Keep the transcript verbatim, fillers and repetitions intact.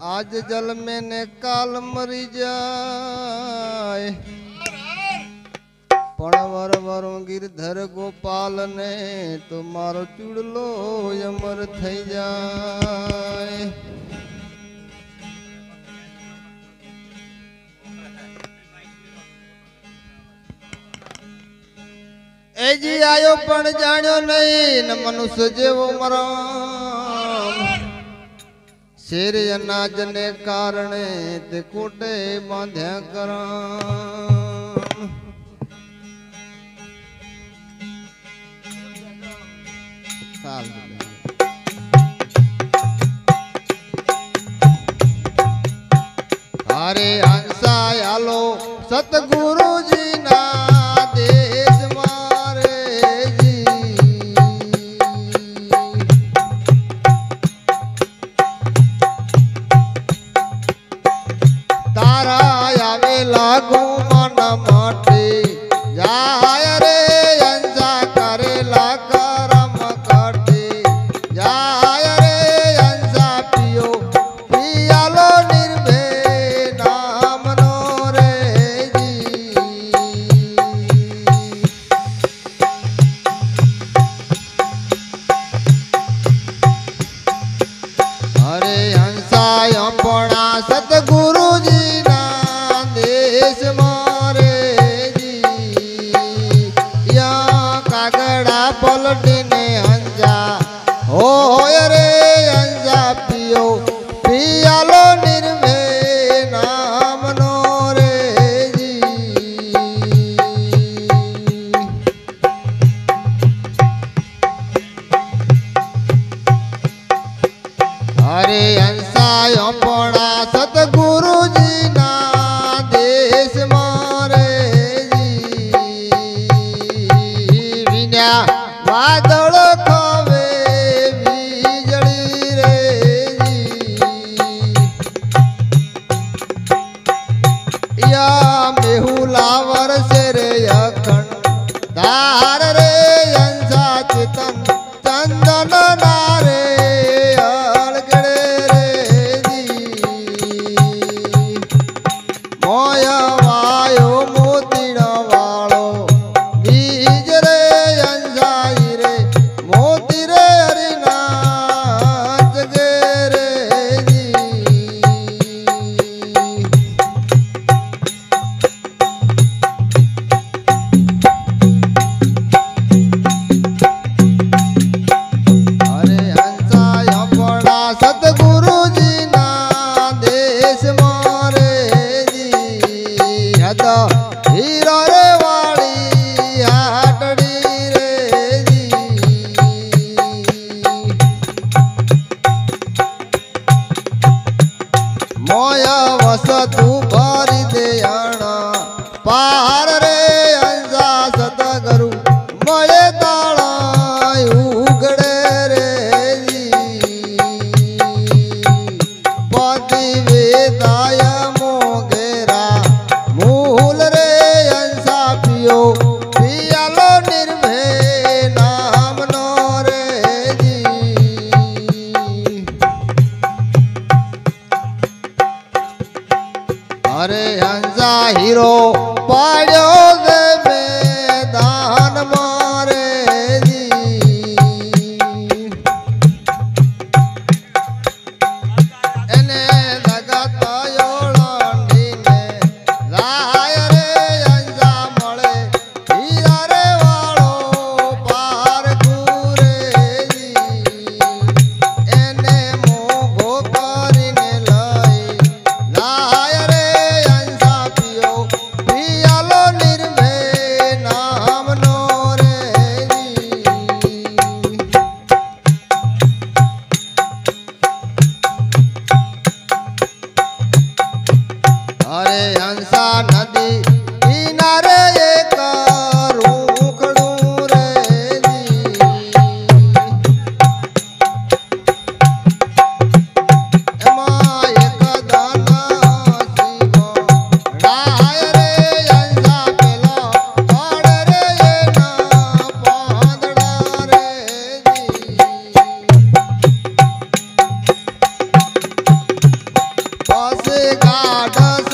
आज जल में ने काल मरी जाए पण वर वरो गिरधर गोपाल ने तो मारो चूड़लो अमर थई जाए। ए जी आयो पण जाण्यो नहीं न मनुष्य जेवो मराम शेर अनाज ने कारणे ते कोटे बांध्या कराम। अरे हंसा आलो सतगुरु जी ना देश मारे जी तारा आवे लागू मन माटे जाय रे हंसा करे लागा सतगुरु जी ना देश मारे जी या कागड़ा पलटने हंजा हो रे हंजा पियो पियालो निर्भे नाम नो रे जी। अरे हंसा पड़ा सतगुरु जी ना देश मारे जी विन्या वादल खावे बीजड़ी रे जी या मेहुलावर से रे अखंड धार रे हंसा चितन चंदन नारे तू भरी दयाणा पार रे हंसा सतगुरु मळे ताळा उगड़े रे जी पति वेदाय मोगेरा मूल रे हंसा पियो पियालो निर्भय नाम नो रे जी। अरे हंसा हीरो पाड़ो दे मैदान मारे जी एने लगाता योलांडी ने लाय रे हंसा मळे हीरा रे वालो पार गुरे जी एने मोगो करीने लाई लाय हंसा नदी किनारे एक रूखड़ू रे जी एमा एक दाना सीमो राय रे हंसा पेला पाड़ रे ना पांदड़ा रे जी। પાસે ગાઢ